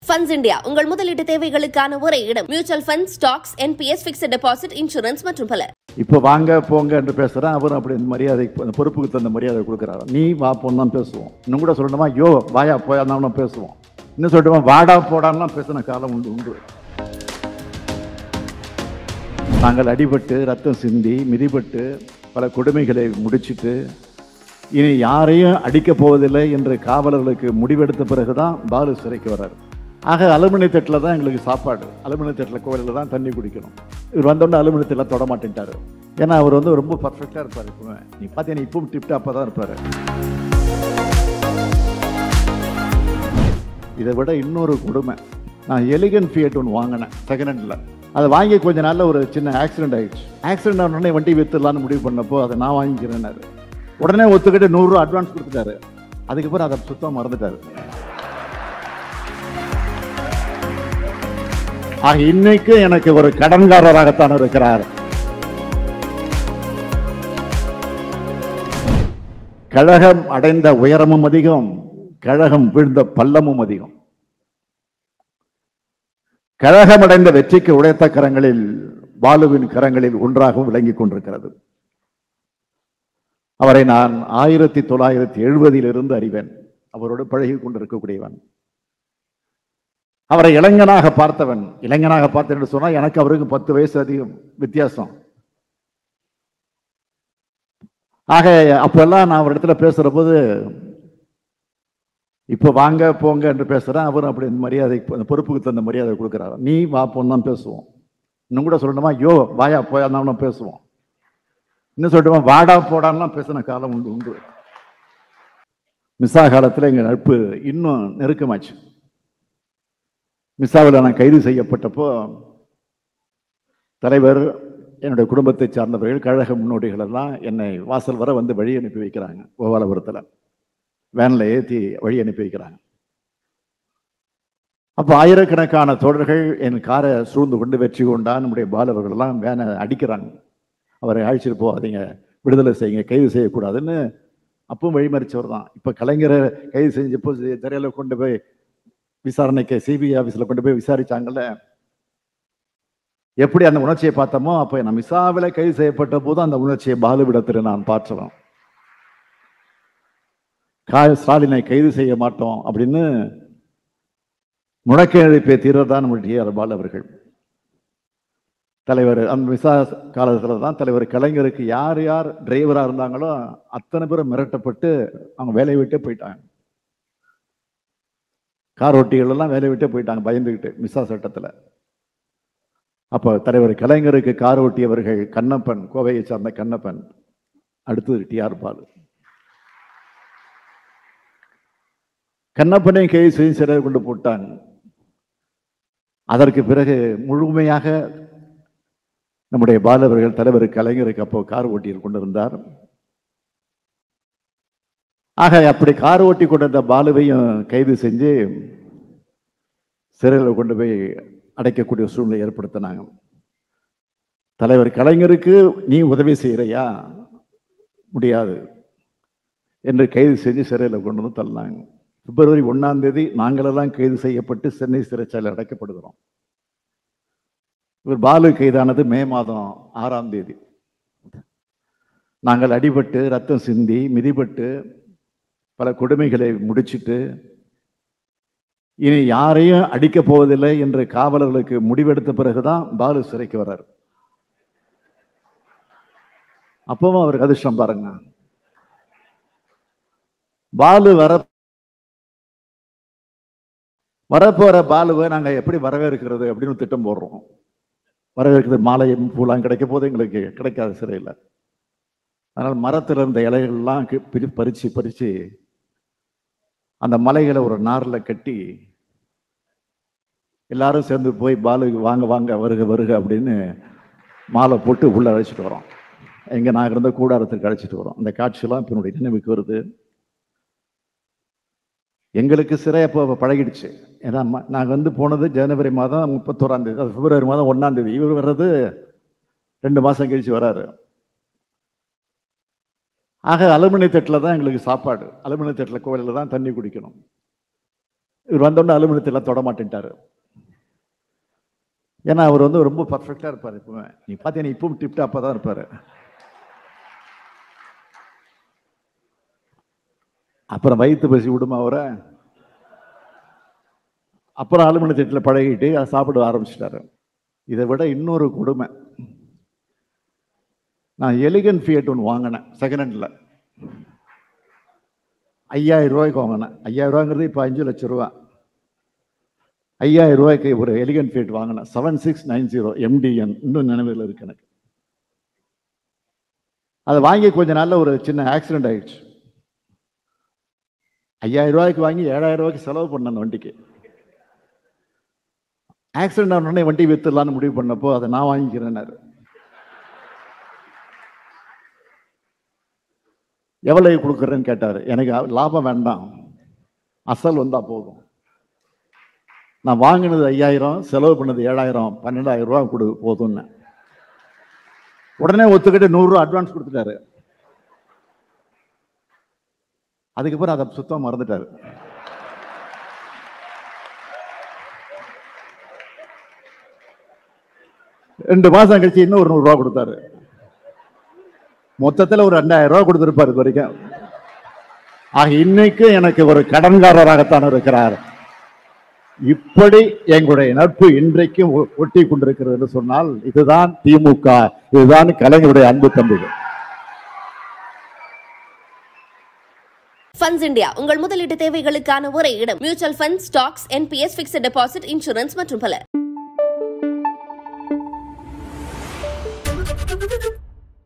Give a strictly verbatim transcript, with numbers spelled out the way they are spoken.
FundsIndia உங்கள் முதலீட்டு தேவைகளுக்கான ஒரே இடம். Mutual fund, stocks, N P S, fixed deposit, insurance மற்றும் பல. இப்போ வாங்க போங்க என்று பேசுகிறேன். அவரும் அப்படி மரியாதை பொறுப்புக்கு தந்த மரியாதை கொடுக்குறாரு. நீ வா போன்னு தான் பேசுவோம். இன்னும் கூட சொல்லணுமா, யோ வாயா போயாதான் பேசுவோம். இன்னும் சொல்லிட்டுமா வாடா போடான்லாம் பேசின காலம் உண்டு உண்டு நாங்கள் அடிபட்டு ரத்தம் சிந்தி மிதிப்பட்டு பல கொடுமைகளை முடிச்சுட்டு இனி யாரையும் அடிக்கப் போவதில்லை என்று காவலர்களுக்கு முடிவெடுத்த பிறகுதான் பாலு சிறைக்கு வர்றாரு. ஆக அலுமினிய தட்டில் தான் எங்களுக்கு சாப்பாடு, அலுமினிய தட்டில் கோவிலில் தான் தண்ணி குடிக்கணும். இவர் வந்தோடனே அலுமினிய தட்டில் தொட மாட்டேன்ட்டார். ஏன்னா அவர் வந்து ரொம்ப பர்ஃபெக்டாக இருப்பார். இப்போவே நீ பார்த்தீங்கன்னா இப்பவும் டிப்டாப்பாக தான் இருப்பார். இதை விட இன்னொரு கொடுமை, நான் எலிகன் ஃபியட் ஒன்று வாங்கினேன் செகண்ட் ஹேண்டில். அதை வாங்கி கொஞ்ச நாளில் ஒரு சின்ன ஆக்சிடென்ட் ஆகிடுச்சு. ஆக்சிடென்ட் ஆனோடனே வண்டி விற்றுலான்னு முடிவு பண்ணப்போ அதை நான் வாங்கிக்கிறேன்னாரு. உடனே ஒத்துக்கிட்டு நூறுரூவா அட்வான்ஸ் கொடுத்துட்டாரு. அதுக்கப்புறம் அதை சுத்தமாக மறந்துட்டாரு. ஆக இன்னைக்கு எனக்கு ஒரு கடன்காரராகத்தான் இருக்கிறார். கழகம் அடைந்த உயரமும் அதிகம், கழகம் வீழ்ந்த பள்ளமும் அதிகம். கழகம் அடைந்த வெற்றிக்கு உடைத்த கரங்களில் பாலுவின் கரங்களில் ஒன்றாகவும் விளங்கிக் கொண்டிருக்கிறது. அவரை நான் ஆயிரத்தி தொள்ளாயிரத்தி எழுபதில் இருந்து அறிவேன். அவரோடு பழகி கொண்டிருக்கக்கூடியவன். அவரை இளைஞனாக பார்த்தவன். இளைஞனாக பார்த்தேன் என்று சொன்னால் எனக்கு அவருக்கு பத்து வயசு அதிகம் வித்தியாசம். ஆக அப்பெல்லாம் நான் ஒரு இடத்துல பேசுற போது இப்ப வாங்க போங்க என்று பேசுறேன். அவரும் அப்படி மரியாதை பொறுப்புக்கு தந்த மரியாதை கொடுக்குறாரு. நீ வா போன்னு தான் பேசுவோம். இன்னும் கூட சொல்லணுமா, யோ வாயா போயாதான் பேசுவோம். இன்னும் சொல்லிட்டுமா வாடா போடான்லாம் பேசின காலம் உண்டு உண்டு மிசா காலத்தில் எங்கள் நட்பு இன்னும் நெருக்கமாச்சு. மிசாவில் நான் கைது செய்யப்பட்டப்போ தலைவர், என்னுடைய குடும்பத்தை சார்ந்தவர்கள், கழக முன்னோடிகள் எல்லாம் என்னை வாசல் வர வந்து வழி அனுப்பி வைக்கிறாங்க. கோபாலபுரத்தில் வேனில் ஏற்றி வழி அனுப்பி வைக்கிறாங்க. அப்போ ஆயிரக்கணக்கான தோழர்கள் என் காரை சூழ்ந்து கொண்டு வெற்றி கொண்டா நம்முடைய பாலவர்கள் எல்லாம் வேனை அடிக்கிறாங்க. அவரை அழைச்சிட்டு போகாதீங்க, விடுதலை செய்யுங்க, கைது செய்யக்கூடாதுன்னு அப்பவும் வழிமறிச்சவர் தான். இப்போ கலைஞரை கைது செஞ்சப்போ திரையில கொண்டு போய் விசாரணைக்கு சிபிஐ ஆஃபீஸில் கொண்டு போய் விசாரிச்சாங்கல்ல, எப்படி அந்த உணர்ச்சியை பார்த்தோமோ அப்போ நான் மிசாவில் கைது செய்யப்பட்ட போது அந்த உணர்ச்சியை பாலுவிடத்தில் நான் பார்க்கலாம். ஸ்டாலினை கைது செய்ய மாட்டோம் அப்படின்னு முழக்க எழுப்பிய தீர்வு தான் நம்முடைய பாலு அவர்கள். தலைவர் அந்த விசா காலத்தில் தான் தலைவர் கலைஞருக்கு யார் யார் டிரைவராக இருந்தாங்களோ அத்தனை பேரும் மிரட்டப்பட்டு அவங்க வேலையை விட்டே போயிட்டாங்க. கார் ஓட்டிகள் எல்லாம் வேலையை விட்டே போயிட்டாங்க பயந்துக்கிட்டு மிசா சட்டத்தில். அப்போ தலைவர் கலைஞருக்கு கார் ஓட்டியவர்கள் கண்ணப்பன், கோவையை சார்ந்த கண்ணப்பன், அடுத்தது டி ஆர் பாலு. கண்ணப்பனை கைது செய்து சிறையை கொண்டு போட்டாங்க. அதற்கு பிறகு முழுமையாக நம்முடைய பாலு அவர்கள் தலைவர் கலைஞருக்கு அப்போ கார் ஓட்டியில் கொண்டிருந்தார். ஆக அப்படி கார் ஓட்டி கொண்டிருந்த பாலுவையும் கைது செஞ்சு சிறையில் கொண்டு போய் அடைக்கக்கூடிய சூழ்நிலை ஏற்படுத்தினாங்க. தலைவர் கலைஞருக்கு நீ உதவி செய்கிறையா, முடியாது என்று கைது செஞ்சு சிறையில் கொண்டு வந்து தள்ளினாங்க. பிப்ரவரி ஒன்னாம் தேதி நாங்களெல்லாம் கைது செய்யப்பட்டு சென்னை சிறைச்சாலையில் அடைக்கப்படுகிறோம். இவர் பாலு கைதானது மே மாதம் ஆறாம் தேதி. நாங்கள் அடிபட்டு ரத்தம் சிந்தி மிதிப்பட்டு பல கொடுமைகளை முடிச்சுட்டு இனி யாரையும் அடிக்கப் போவதில்லை என்று காவலர்களுக்கு முடிவெடுத்த பிறகுதான் பாலு சிறைக்கு வர்றார். அப்பவும் அவருக்கு அதிர்ஷ்டம் பாருங்க. பாலு வர வரப்போற பாலுவை நாங்க எப்படி வரவேற்கிறது அப்படின்னு திட்டம் போடுறோம். வரவேற்கிறது மாலையும் பூலாம் கிடைக்க போது எங்களுக்கு கிடைக்காது சிறையில். அதனால் மரத்தில் இருந்த இலைகள்லாம் பிரி பறிச்சு பறிச்சு அந்த மலைகளை ஒரு நாரில் கட்டி எல்லாரும் சேர்ந்து போய் பாலு வாங்க வாங்க வருக வருக அப்படின்னு மாலை போட்டு உள்ள அழைச்சிட்டு வரோம். எங்க நாங்கள் இருந்த கூடாரத்துக்கு அழைச்சிட்டு வரோம். அந்த காட்சியெல்லாம் இப்போ என்னுடைய நினைவுக்கு வருது. எங்களுக்கு சிறை அப்போ பழகிடுச்சு. ஏன்னா நாங்கள் வந்து போனது ஜனவரி மாதம் முப்பத்தோராம் தேதி, அது பிப்ரவரி மாதம் ஒன்னாம் தேதி. இவர் வர்றது ரெண்டு மாசம் கழிச்சு வராரு. ஆக அலுமினிய தட்டில் தான் எங்களுக்கு சாப்பாடு, அலுமினிய தட்டில் கோவிலில் தான் தண்ணி குடிக்கணும். இவர் வந்தோடனே அலுவலகத்தில் தொட மாட்டேன்ட்டாரு. ஏன்னா அவர் வந்து ரொம்ப பர்ஃபெக்டாக இருப்பார். இப்போவே நீ பார்த்தீங்கன்னா இப்பவும் டிப்டாப்பாக தான் இருப்பார். அப்புறம் வயிற்று பசி விடுமா அவரை. அப்புறம் அலுமினிய தட்டில் பழகிட்டு அதை சாப்பிட ஆரம்பிச்சிட்டாரு. இதை விட இன்னொரு கொடுமை, நான் எலிகன் ஃபியட் ஒன்று வாங்கினேன் செகண்ட் ஹேண்டில். ஐயாயிரம் ரூபாய்க்கு வாங்கினேன். ஐயாயிரம் ரூபாங்கிறது இப்போ அஞ்சு லட்சம் ரூபா. ஐயாயிரம் ரூபாய்க்கு ஒரு எலிகன் ஃபியட் வாங்கினேன். Seven six nine zero MTN இன்னும் நினைவில் இருக்கு எனக்கு. அதை வாங்கி கொஞ்ச நாளில் ஒரு சின்ன ஆக்சிடென்ட் ஆயிடுச்சு. ஐயாயிரம் ரூபாய்க்கு வாங்கி ஏழாயிரம் ரூபாய்க்கு செலவு பண்ணேன் வண்டிக்கு. ஆக்சிடென்ட் ஆனோடனே வண்டி வித்துடலான்னு முடிவு பண்ணப்போ அதை நான் வாங்கிக்கிறேன்னாரு. எவ்வளவு கொடுக்குறேன்னு கேட்டார். எனக்கு லாபம் வேண்டாம், அசல் வந்தா போதும். நான் வாங்கினது ஐயாயிரம், செலவு பண்ணது ஏழாயிரம், பன்னெண்டாயிரம் ரூபா கொடு போதும்னு. உடனே ஒத்துக்கிட்டு நூறு ரூபா அட்வான்ஸ் கொடுத்துட்டாரு. அதுக்கப்புறம் அதை சுத்தம் மறந்துட்டாரு. ரெண்டு மாசம் கழிச்சு இன்னும் ஒரு நூறு ரூபா கொடுத்தாரு. மொத்தத்தில் ஒரு ரெண்டாயிரம் ரூபாய் கொடுத்துருப்பாரு இது வரைக்கும். ஆக இன்னைக்கு எனக்கு ஒரு கடன்காரராகத்தான் இருக்கிறார். இப்படி எங்களுடைய நட்பு இன்றைக்கும் ஒட்டி கொண்டிருக்கிறது என்று சொன்னால் இதுதான் திமுக, இதுதான் கலைஞருடைய அன்பு தம்பிகள். ஃபண்ட்ஸ் இந்தியா உங்கள் முதலீட்டு தேவைகளுக்கான ஒரே இடம். Mutual fund, stocks, NPS, fixed deposit, insurance மற்றும் பல.